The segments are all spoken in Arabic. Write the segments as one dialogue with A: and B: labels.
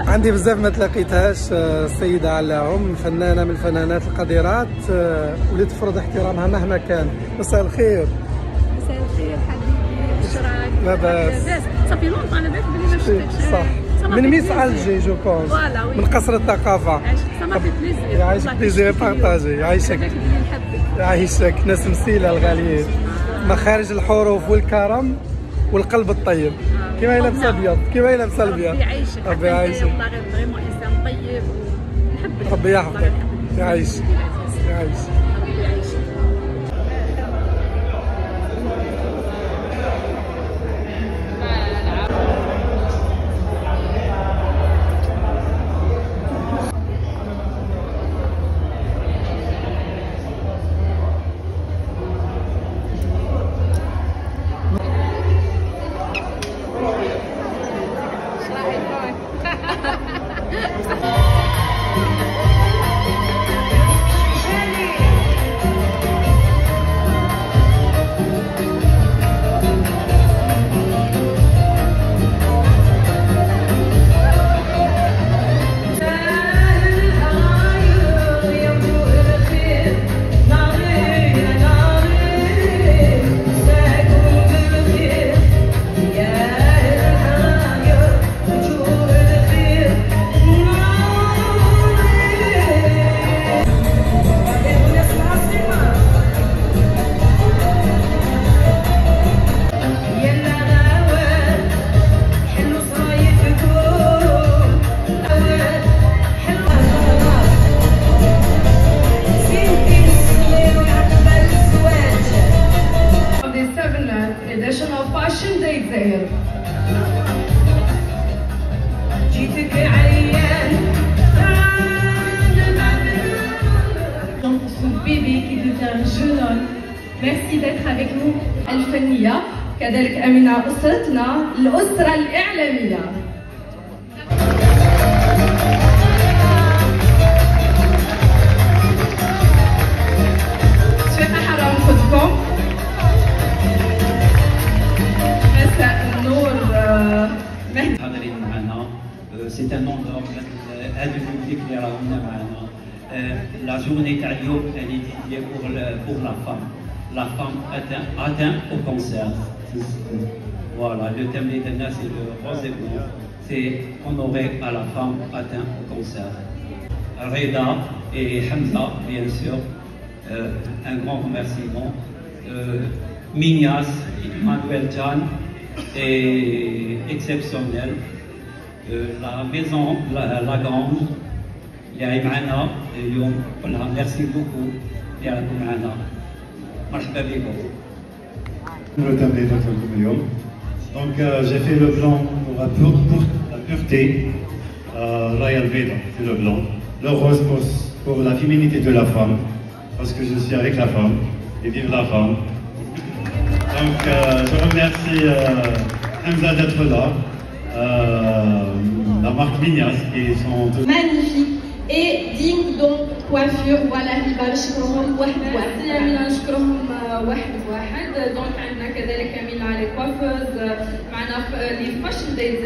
A: عندي بزاف ما تلاقيتهاش السيدة علاهم، فنانة من الفنانات القديرات واللي تفرض احترامها مهما كان. مساء الخير.
B: مساء الخير حبيبي، شراك؟
A: لاباس؟
B: صافي لونطون على بالك بلي ما شفتكش.
A: صح، من ميس ألجي جو بونس، من قصر الثقافة.
B: عايشك، سما في بليزير.
A: يعيشك بليزير بارطاجي. يعيشك يعيشك ناس مسيلة الغاليين، مخارج الحروف والكرم والقلب الطيب. كيما هي لابسه ابيض، كيما هي لابسه الابيض.
B: ربي يعيشك،
A: ربي يعيشك،
B: والله غير فريمون انسان طيب ونحبك.
A: ربي يحفظك. يعيشك يعيشك.
B: ربي يعيشك.
C: Merci d'être avec nous. الفنية كذلك أمينة أسرتنا الأسرة الإعلامية. شيخة حرام خدكم. مساء النور مهدي.
D: حاضرين معنا. سي ان اونور هذا البوبليك اللي راهونا معنا. لا جورني تاع اليوم اللي ديديي pour la femme. La femme atteinte au cancer. Voilà, le thème des derniers, c'est le rose et blanc. C'est honorer à la femme atteinte au cancer. Reda et Hamza, bien sûr, un grand remerciement. Mignaz, Manuel Jan est exceptionnel. La maison, la grange, اللي معنا اليوم كلها. ميرسي بوكو اللي راكم معنا. مرحبا بكم.
E: Le thème des autres اليوم. Donc j'ai fait le blanc pour la pureté, Royal Veda, c'est le blanc. Le rose pour la féminité de la femme, parce que je suis avec la femme et vive la femme. Donc je remercie Hamza d'être là, la marque Mignaz qui sont
C: magnifiques et dignes donc coiffure. voilà هبه نشكرهم واحد بواحد. أمينة نشكرهم واحد بواحد. دونك عندنا كذلك أمينة على كوافوز معنا لي فاشن دايز.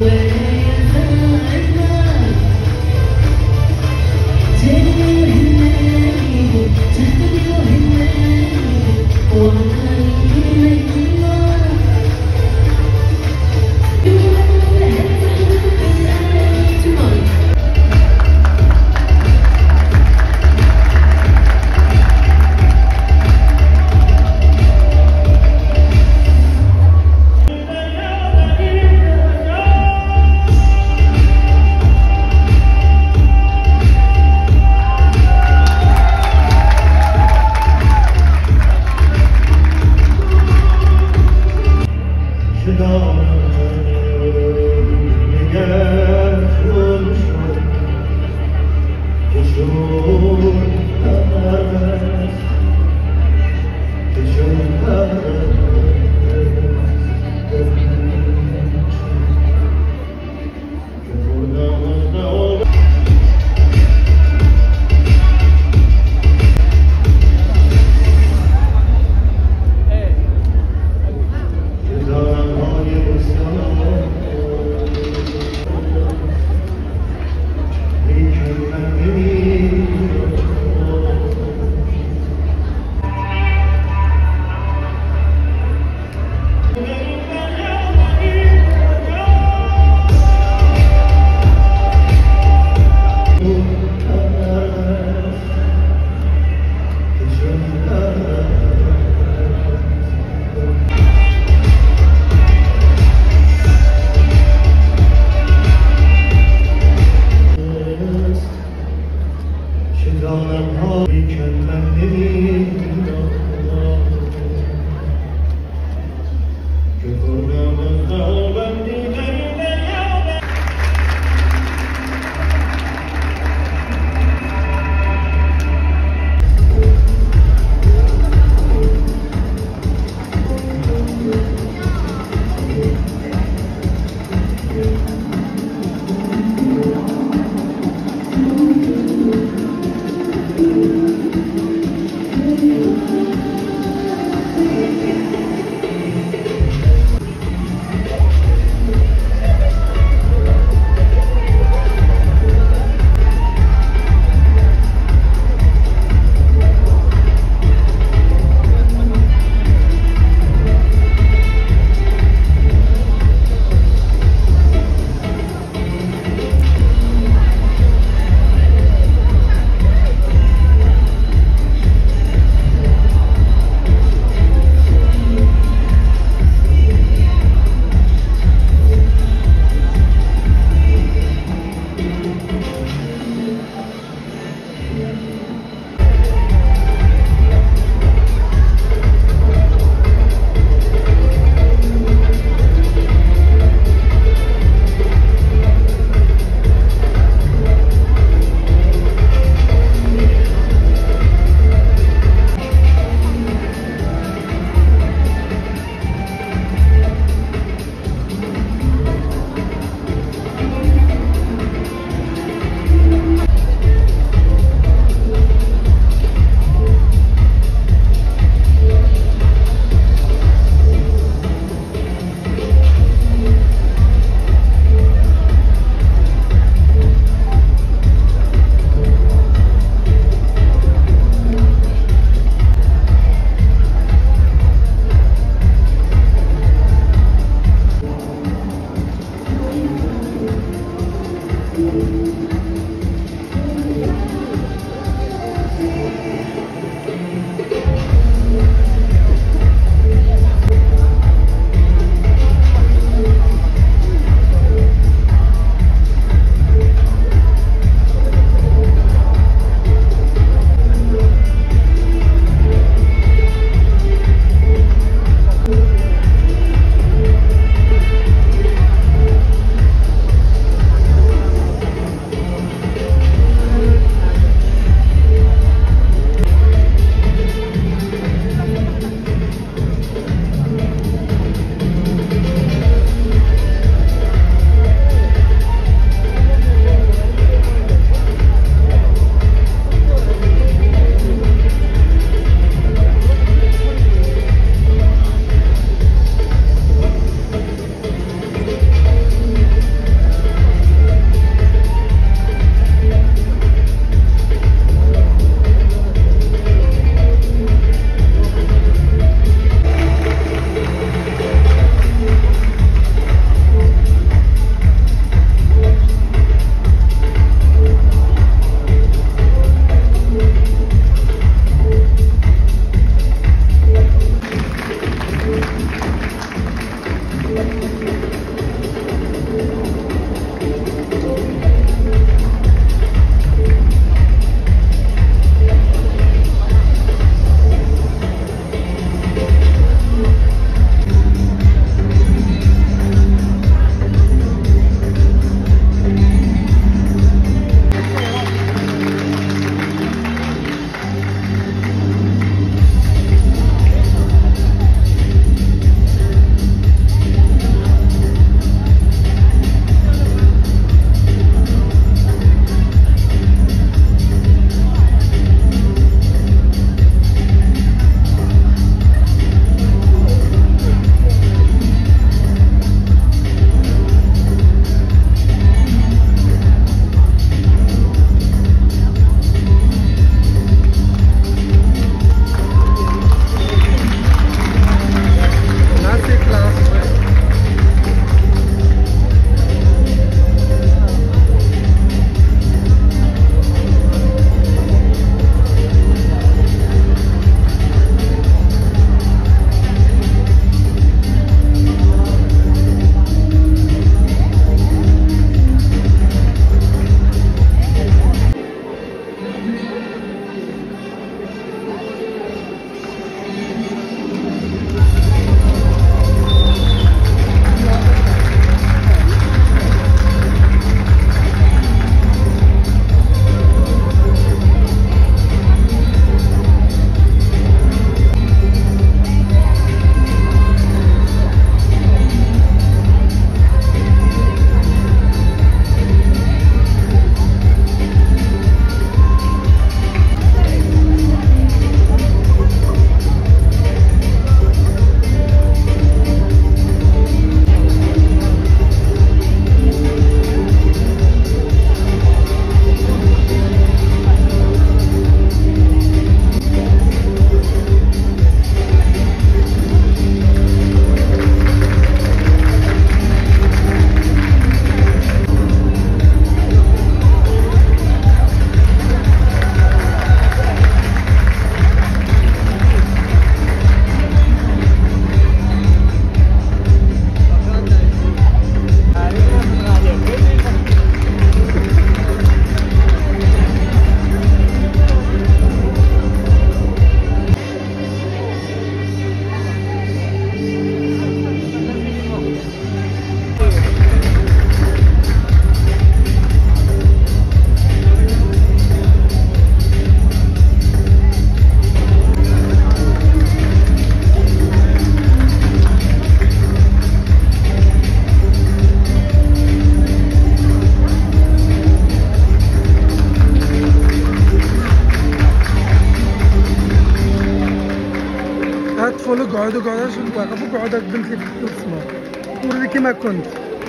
A: نقول اقعد اقعد اش واقف اقعد قدمت لك التسمى وريني كيما كنت.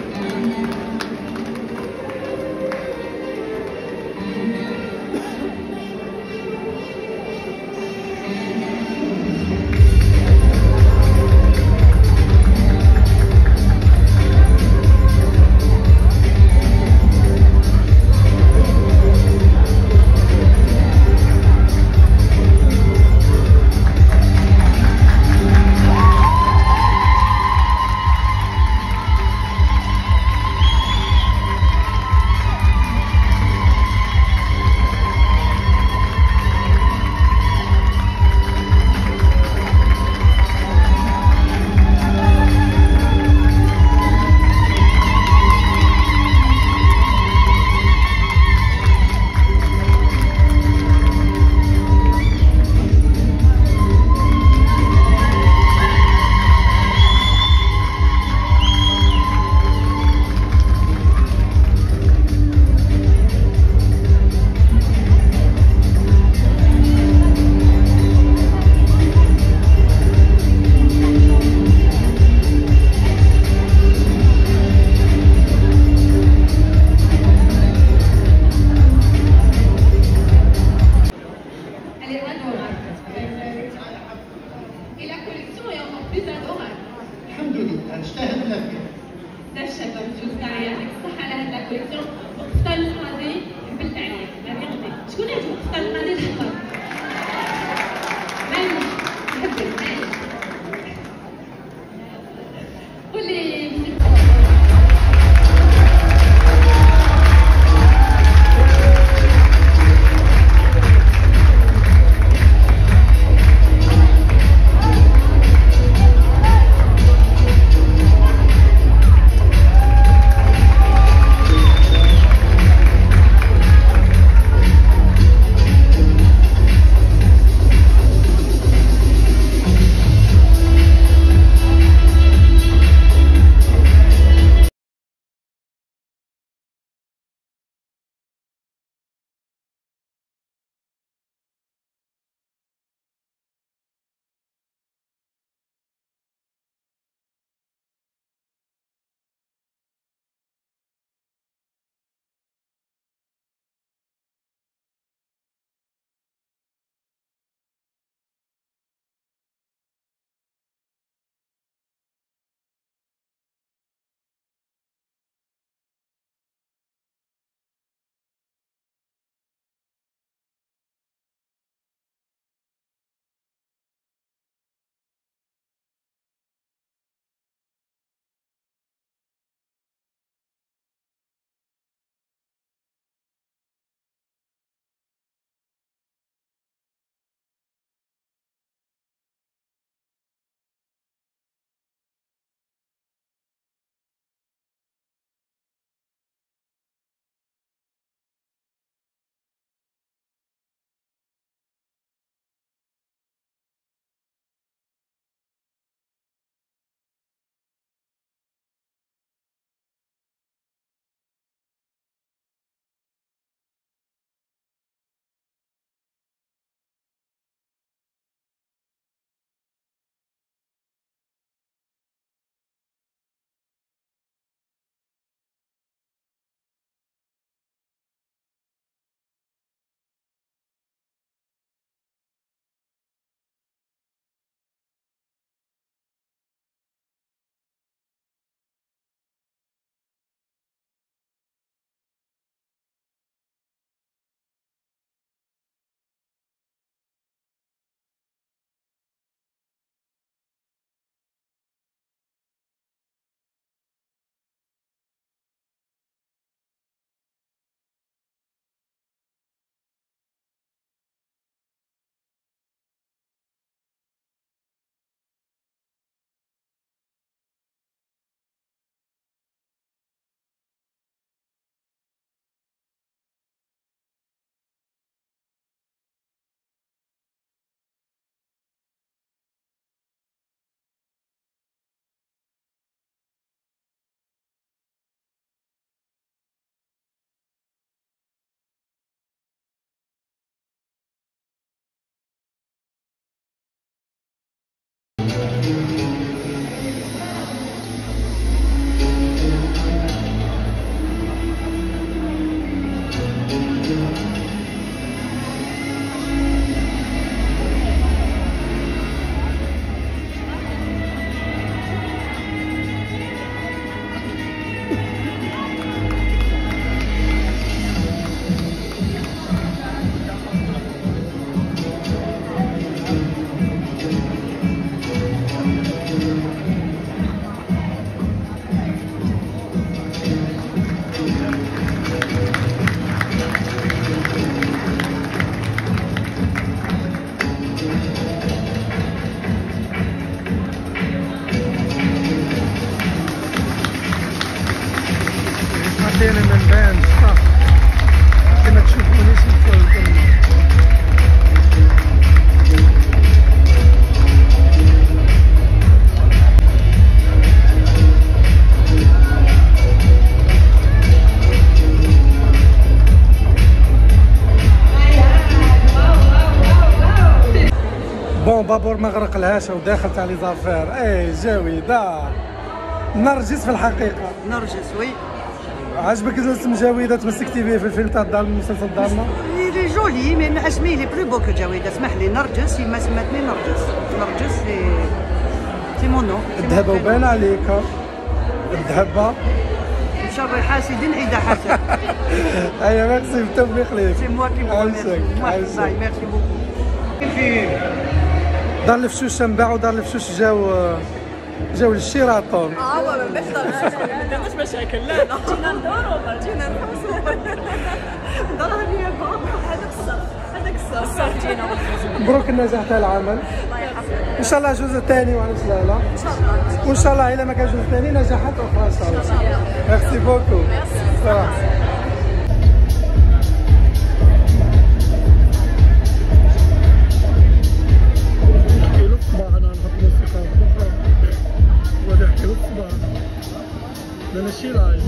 F: الحمد لله اشتهت لك.
C: دهشة بجوز يعطيك الصحة على هاد لا كوليكسيون. وقفطان الماضي حبلت عليه لا تغدي. شكون عجبو قفطان الماضي الأحمر؟ معليش نحبك معليش. قولي
A: عطينا من بان صح كما تشوفوني بون بابور ما غرق لهاش وداخل تاع لي زافير. اي جاويده نرجس في الحقيقه.
G: نرجس وي.
A: عجبك الاسم جاويده تمسكتي به في الفيلم تاع المسلسل دارنا؟
G: لي جولي مي اسمي لي بلو بو كو جاويده. اسمح لي نرجس يما سماتني نرجس. نرجس سي مون نو.
A: الذهبه وبان عليك الذهبه
G: شر حاسدين عيدا حسد.
A: ايوا ميرسي بالتوفيق ليك.
G: سي موا كي باي ميرسي بوكو.
A: دار الفشوش انباعوا دار الفشوش جاو للشيراتون.
B: ما عندناش مشاكل. لا جينا ندورو جينا نحوسو. دارها ليا هذاك الصح جينا.
A: مبروك النجاح تاع العمل.
B: الله يحفظك.
A: ان شاء الله جزء ثاني وعلاش لا لا.
B: ان شاء الله.
A: وان شاء الله الا ما كان جزء ثاني نجاحات اخرى ان شاء الله. ميرسي بوكو. انا شي لايف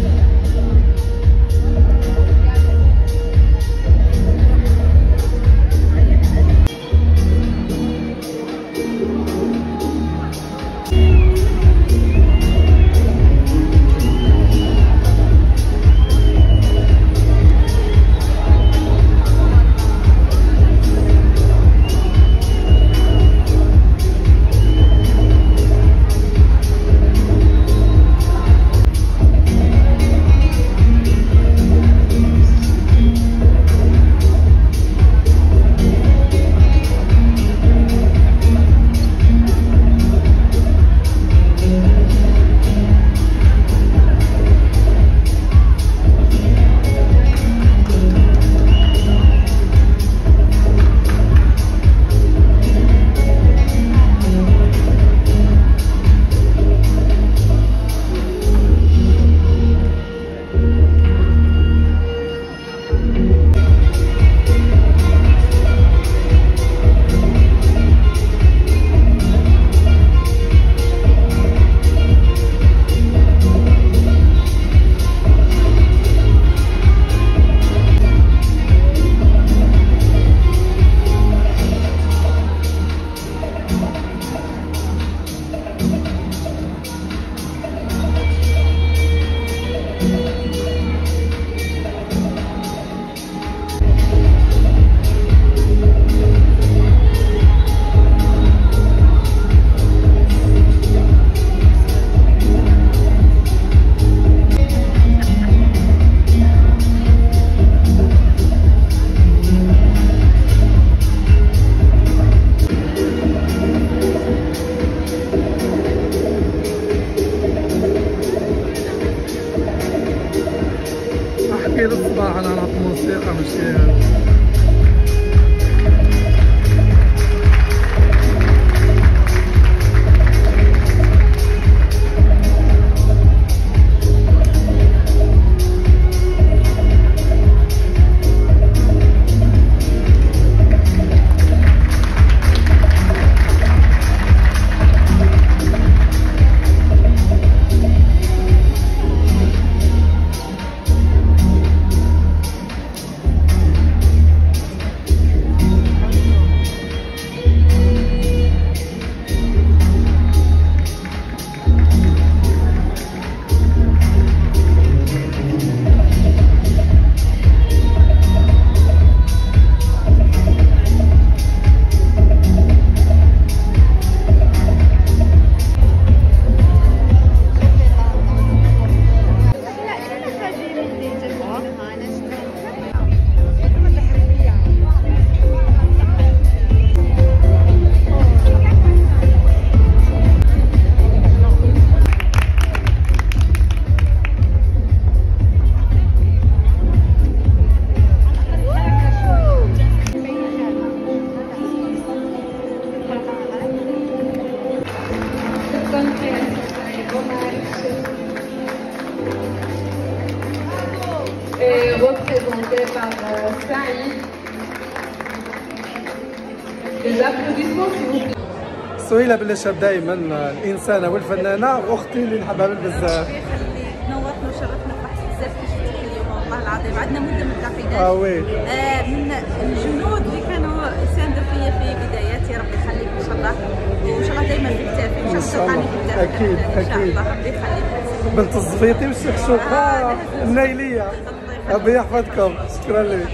C: Des applaudissements s'il vous plaît.
A: سهيلة بلا شاب دائما الانسانه والفنانه واختي اللي نحبها بزاف.
B: نورتنا وشرفنا فرحت بزاف كي شفتك اليوم والله العظيم. عندنا مده ما تلاقيناش.
A: وي
B: من الجنود اللي كانوا يساندوا فيا في بداياتي. ربي يخليك ان شاء الله، وان شاء الله دائما في كتافي ان شاء الله.
A: اكيد اكيد.
B: ربي يخليك
A: بنت الزفيطي والشكشوكه النايليه. ربي يحفظكم. شكرا لك.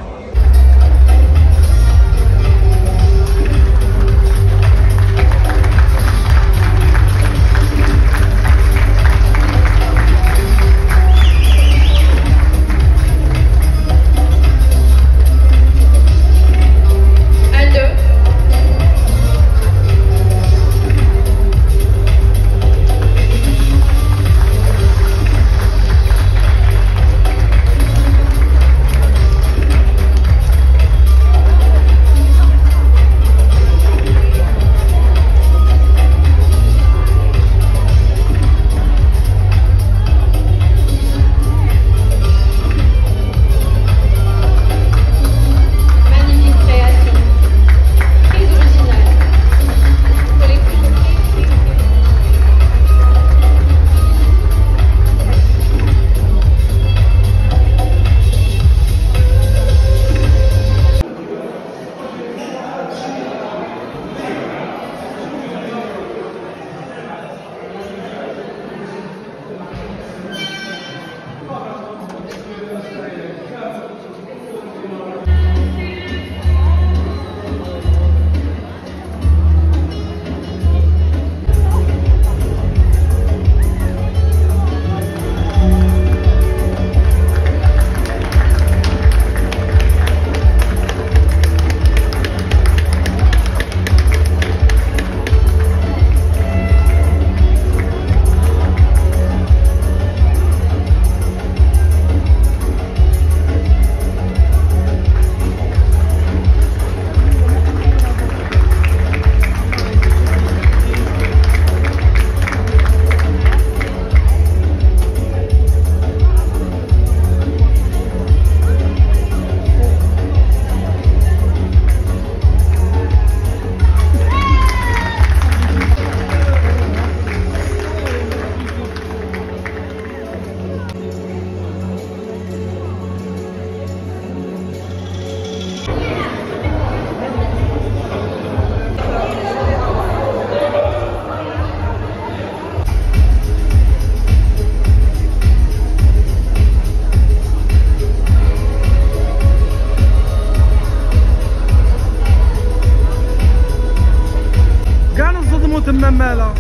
A: تما مالا.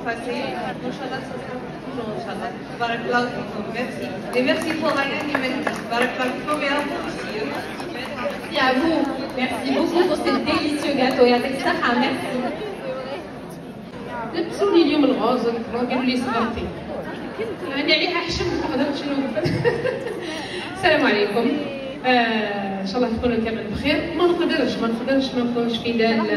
H: passé. Inch'Allah, ça sera toujours Inch'Allah. Barakallahu fikum. Merci. Et merci pour Ryan et merci. Barakallahu fikum et à vous aussi.
C: Merci à vous. Merci beaucoup pour ce délicieux gâteau. يعطيك الصحة. Merci. لبسوني اليوم الغوز قالوا لي صغرتي. عندي عليها حشم ما قدرتش نوقف. السلام عليكم. ان شاء الله تكونوا كامل بخير. ما نقدرش ما نكونش في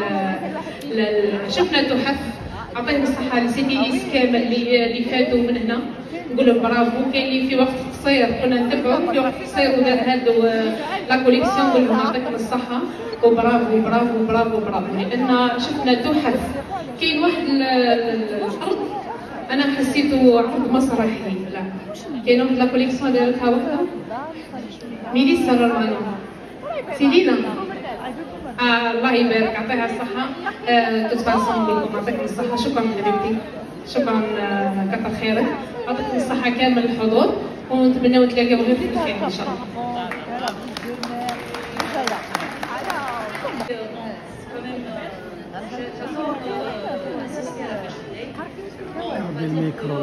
C: شفنا تحف. عطيهم الصحة لسيتيليس كامل اللي فاتوا من هنا. نقول لهم برافو. كاين اللي في وقت قصير كنا نتبعوا في وقت قصير ودار هادو لا كوليكسيون. نقول لهم يعطيكم الصحة وبرافو برافو برافو برافو. لأن شفنا تحف. كاين واحد الأرض أنا حسيته عرض مسرحي. لا كاين واحد لا كوليكسيون دارتها وحدة ميليسا نورمالمون سيدينا. الله يبارك يعطيها الصحة. توت فاسون نقول لكم يعطيكم الصحة. شكرا حبيبتي. شكرا كثر خيرك. يعطيكم الصحة كامل الحضور ونتمنى نتلاقاو غير في الخير إن شاء الله.
A: بالميكرو.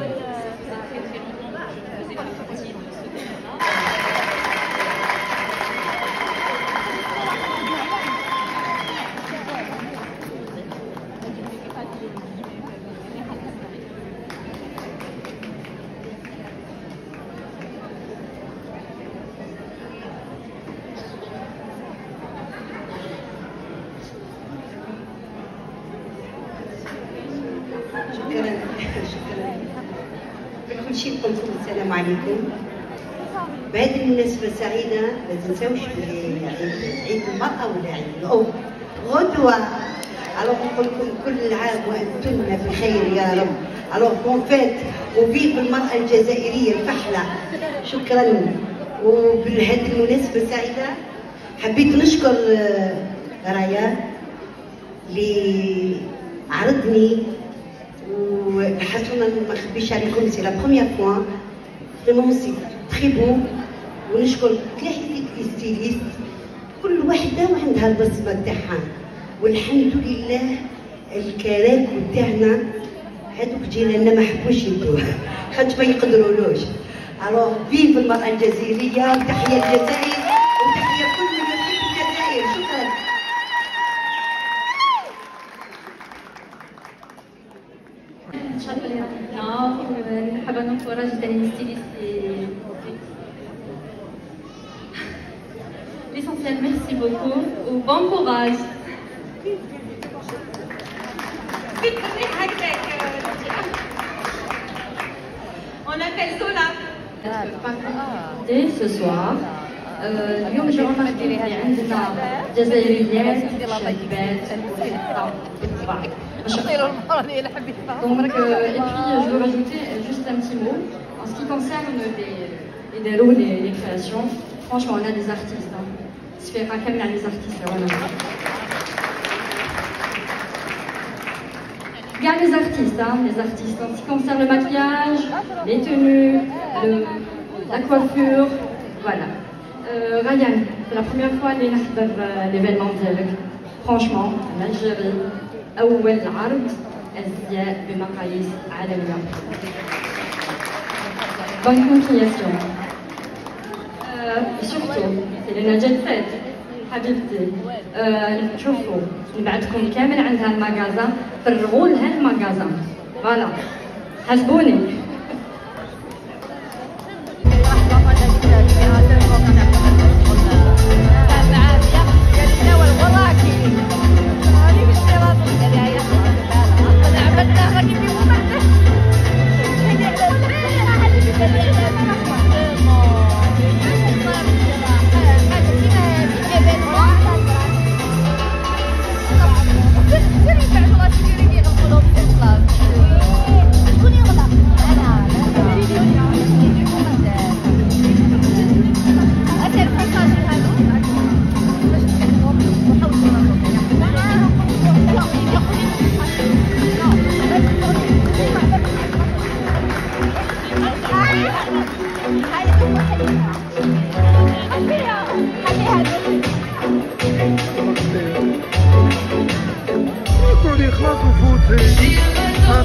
I: كل شيء نقول لكم السلام عليكم. بهذه المناسبة السعيدة ما تنساوش عيد المرأة ولا عيد الأم غدوة. ألوغ نقول لكم كل عام وأنتن بخير يا رب. ألوغ بون فيت وفيف المرأة الجزائرية الفحلة. شكرا. وبهذه المناسبة السعيدة حبيت نشكر رايا اللي عرضني وحسنا ما نخبيش عليكم سي لا بروميير فوا فريمون سي تري بو. ونشكر تلاحظت لي ستيليست كل وحده وعندها البصمه تاعها. والحمد لله الكراكو تاعنا هذوك جيراننا ما حبوش يدوها خاطر ما يقدرولوش. الوغ فيف المرأة الجزائرية وتحية الجزائر وتحية كل من يحب الجزائر. شكرا.
C: حابة ننكوراج تاني ستيليست. L'essentiel, merci beaucoup ou bon courage.
B: On appelle Zola.
C: Et ce soir, اليوم j'ai remarqué اللي عندنا جزائريات شابات بالطبع. Donc, et puis je veux rajouter juste un petit mot en ce qui concerne les déros, les créations. Franchement, on a des artistes. Se fait pas comme les artistes. Il y a les artistes, en ce qui concerne le maquillage, les tenues, la coiffure, voilà. Ryan, c'est la première fois que je fais l'événement d'Alec. Franchement, l'Algérie, أول عرض أزياء بمقاييس عالمية. Bonne continuation. Surtout, c'est le Najat Fed. حبيبتي شوفوا نبعثكم كامل عند هالمغازا. فرغوا لهالمغازا. فوالا حسبوني.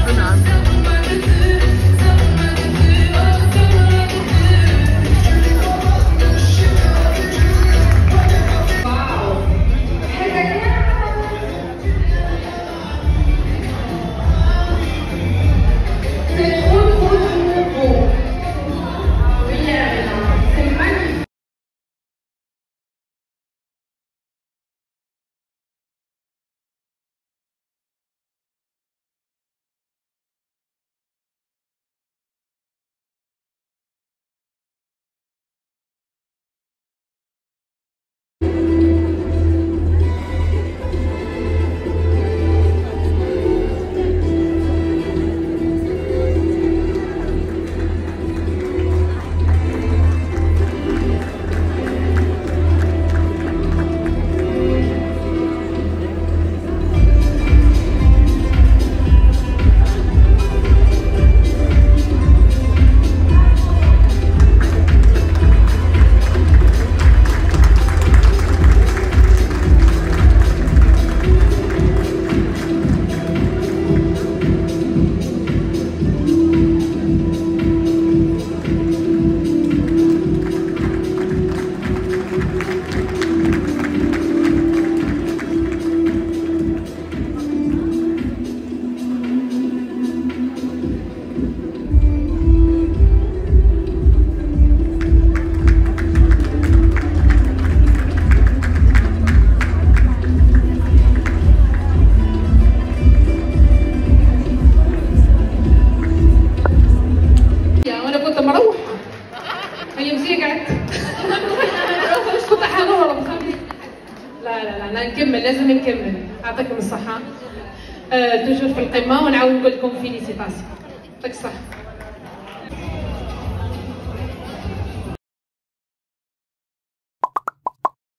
J: نكمل، لازم نكمل. يعطيكم الصحة. توجور في القمة، ونعاود نقول لكم فيليسيتاسيون. يعطيك الصحة.